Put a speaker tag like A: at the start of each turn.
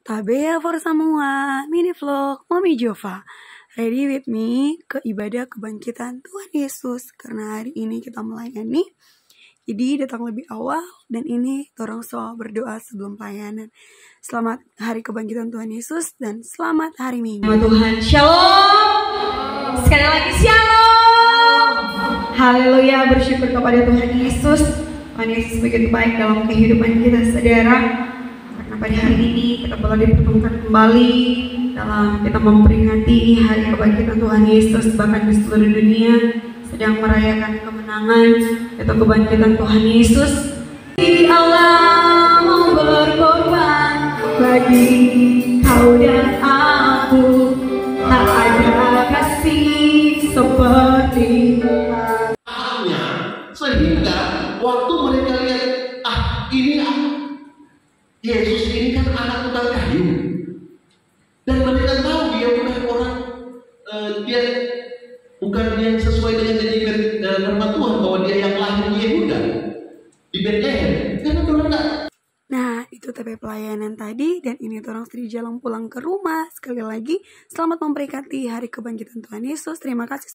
A: Tabea for semua, mini vlog Mami Jova. Ready with me ke ibadah kebangkitan Tuhan Yesus. Karena hari ini kita melayani, jadi datang lebih awal. Dan ini orang soal berdoa sebelum pelayanan. Selamat hari kebangkitan Tuhan Yesus dan selamat hari Minggu.
B: Nama Tuhan, shalom. Sekali lagi shalom. Haleluya, bersyukur kepada Tuhan Yesus. Tuhan Yesus begitu baik dalam kehidupan kita, saudara. Karena pada hari ini kita boleh dipertemukan kembali dalam kita memperingati hari kebangkitan Tuhan Yesus. Bahkan di seluruh dunia sedang merayakan kemenangan atau kebangkitan Tuhan Yesus. Allah mau berkorban bagi kau dan aku, tak ada kasih seperti
C: hanya sehingga waktu mereka lihat ini Yesus ini kan anak tukang kayu, dan mereka tahu dia bukan orang dia bukan yang sesuai dengan janji firman Tuhan bahwa dia yang lahir di Yehuda di Bethlehem, karena mereka.
A: Nah, itu TP pelayanan tadi, dan ini orang Sri jalan pulang ke rumah. Sekali lagi, selamat memperingati hari kebangkitan Tuhan Yesus. Terima kasih.